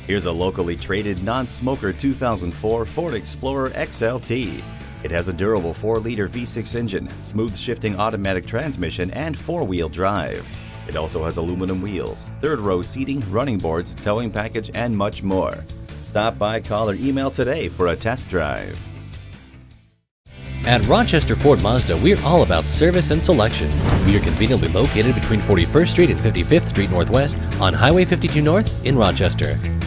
Here's a locally traded non-smoker 2004 Ford Explorer XLT. It has a durable 4-liter V6 engine, smooth shifting automatic transmission, and 4-wheel drive. It also has aluminum wheels, third-row seating, running boards, towing package, and much more. Stop by, call, or email today for a test drive. At Rochester Ford Mazda, we're all about service and selection. We are conveniently located between 41st Street and 55th Street Northwest on Highway 52 North in Rochester.